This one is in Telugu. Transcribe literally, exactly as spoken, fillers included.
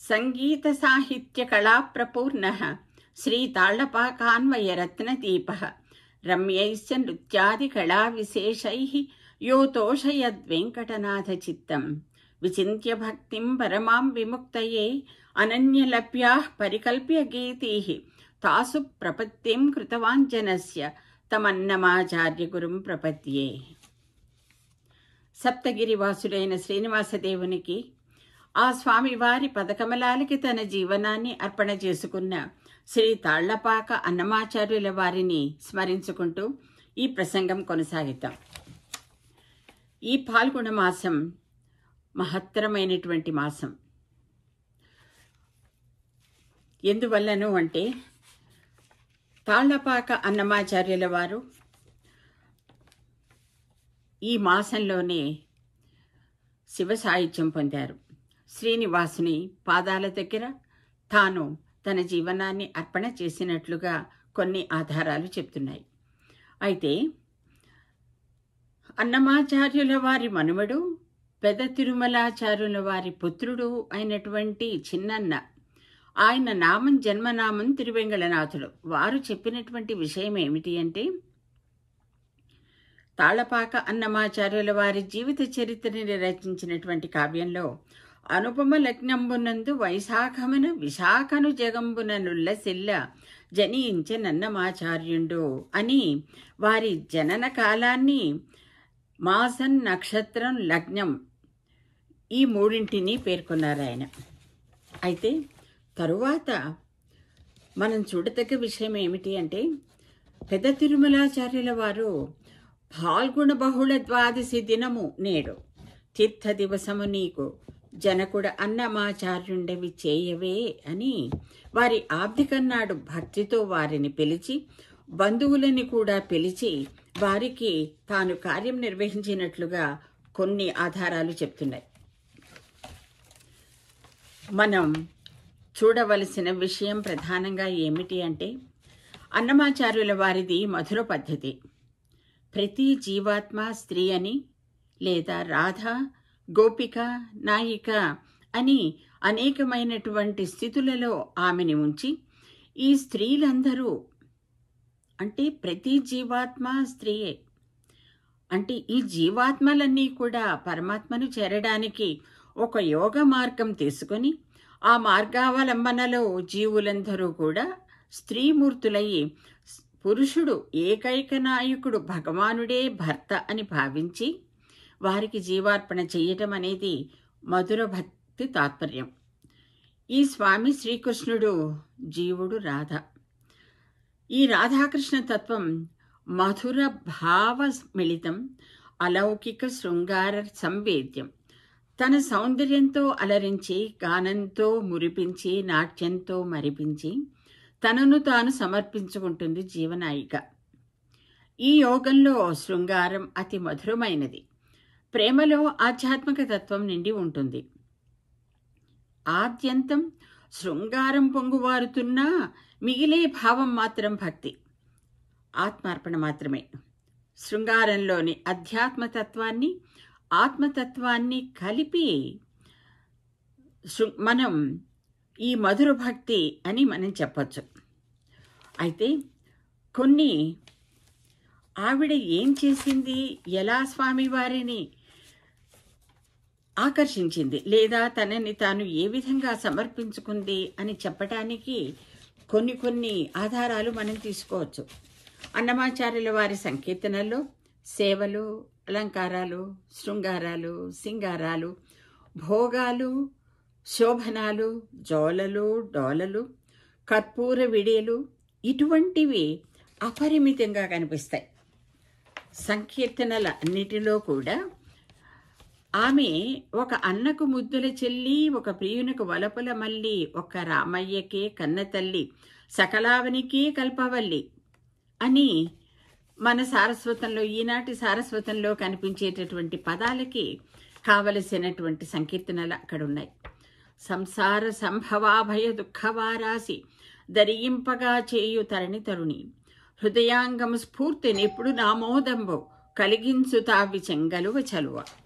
సంగీత సాహిత్య కళా ప్రపూర్ణః శ్రీ తాళ్లపాకాన్వయ రత్నదీపః రమ్యైశ్చ నృత్యాది కళా విశేషైః యో తోషయద్వేంకటనాథ చిత్తం విచింత్య భక్తిం పరమాం విముక్తయే అనన్యలభ్యాః పరికల్ప్య గీతైః తాసు ప్రపత్తిం కృతవాంజనస్య తమన్నమాచార్య గురుం ప్రపద్యే. సప్తగిరివాసుడైన శ్రీనివాసదేవునికి ఆ స్వామివారి పదకమలాలకి తన జీవనాన్ని అర్పణ చేసుకున్న శ్రీ తాళ్లపాక అన్నమాచార్యుల వారిని స్మరించుకుంటూ ఈ ప్రసంగం కొనసాగిద్దాం. ఈ పాల్గొన మాసం మహత్తరమైనటువంటి మాసం. ఎందువల్లను అంటే తాళ్లపాక అన్నమాచార్యుల వారు ఈ మాసంలోనే శివ సాహిత్యం పొందారు. శ్రీనివాసుని పాదాల దగ్గర తాను తన జీవనాన్ని అర్పణ చేసినట్లుగా కొన్ని ఆధారాలు చెప్తున్నాయి. అయితే అన్నమాచార్యుల వారి మనుమడు పెద తిరుమలాచార్యుల వారి పుత్రుడు అయినటువంటి చిన్నన్న, ఆయన నామం జన్మనామం తిరువెంగళనాథుడు. వారు చెప్పినటువంటి విషయం ఏమిటి అంటే, తాళ్లపాక అన్నమాచార్యుల వారి జీవిత చరిత్రని రచించినటువంటి కావ్యంలో అనుపమ లగ్నంబునందు వైశాఖమున విశాఖను జగంబున నుల్లసిల్ల జనించె నన్నమాచార్యుండు అని వారి జనన కాలాన్ని, మాసం, నక్షత్రం, లగ్నం ఈ మూడింటిని పేర్కొన్నారు ఆయన. అయితే తరువాత మనం చూడదగ్గ విషయం ఏమిటి అంటే, పెద్ద తిరుమలాచార్యుల వారు ఫాల్గుణ బహుళ ద్వాదశి దినము నేడు తీర్థ దివసము నీకు జనకుడ అన్నమాచార్యుండవి చేయవే అని వారి ఆబ్దికన్నాడు భక్తితో వారిని పిలిచి, బంధువులని కూడా పిలిచి వారికి తాను కార్యం నిర్వహించినట్లుగా కొన్ని ఆధారాలు చెప్తున్నాయి. మనం చూడవలసిన విషయం ప్రధానంగా ఏమిటి అంటే, అన్నమాచార్యుల వారిది మధుర పద్ధతి. ప్రతి జీవాత్మ స్త్రీ అని లేదా రాధ, గోపిక, నాయిక అని అనేకమైనటువంటి స్థితులలో ఆమెని ఉంచి, ఈ స్త్రీలందరూ అంటే ప్రతి జీవాత్మ స్త్రీయే. అంటే ఈ జీవాత్మలన్నీ కూడా పరమాత్మను చేరడానికి ఒక యోగ మార్గం తీసుకొని, ఆ మార్గావలంబనలో జీవులందరూ కూడా స్త్రీమూర్తులయ్యి, పురుషుడు ఏకైక నాయకుడు భగవానుడే భర్త అని భావించి వారికి జీవార్పణ చేయటం అనేది మధుర భక్తి తాత్పర్యం. ఈ స్వామి శ్రీకృష్ణుడు, జీవుడు రాధ. ఈ రాధాకృష్ణ తత్వం మధుర భావ మిళితం, అలౌకిక శృంగార సంవేద్యం. తన సౌందర్యంతో అలరించి, గానంతో మురిపించి, నాట్యంతో మరిపించి తనను తాను సమర్పించుకుంటుంది జీవనాయిక. ఈ యోగంలో శృంగారం అతి మధురమైనది. ప్రేమలో ఆధ్యాత్మిక తత్వం నిండి ఉంటుంది. ఆద్యంతం శృంగారం పొంగువారుతున్నా మిగిలే భావం మాత్రం భక్తి, ఆత్మార్పణ మాత్రమే. శృంగారంలోని అధ్యాత్మతత్వాన్ని, ఆత్మతత్వాన్ని కలిపి మనం ఈ మధుర భక్తి అని మనం చెప్పచ్చు. అయితే కొన్ని ఆవిడ ఏం చేసింది, ఎలా స్వామివారిని ఆకర్షించింది, లేదా తనని తాను ఏ విధంగా సమర్పించుకుంది అని చెప్పటానికి కొన్ని కొన్ని ఆధారాలు మనం తీసుకోవచ్చు. అన్నమాచార్యుల వారి సంకీర్తనల్లో సేవలు, అలంకారాలు, శృంగారాలు, సింగారాలు, భోగాలు, శోభనాలు, జోలలు, డోలలు, కర్పూర విడియలు ఇటువంటివి అపరిమితంగా కనిపిస్తాయి. సంకీర్తనల అన్నిటిలో కూడా ఆమె ఒక అన్నకు ముద్దుల చెల్లి, ఒక ప్రియునకు వలపుల మల్లి, ఒక రామయ్యకే కన్నతల్లి, సకలావనికే కల్పవల్లి అని మన సారస్వతంలో, ఈనాటి సారస్వతంలో కనిపించేటటువంటి పదాలకి కావలసినటువంటి సంకీర్తనలు అక్కడ ఉన్నాయి. సంసార సంభవాభయ దుఃఖవారాసి దరియింపగా చేయు తరణి తరుణి, హృదయాంగము స్ఫూర్తిని ఎప్పుడు నామోదంబు కలిగించు తావి చెంగలువ చలువ.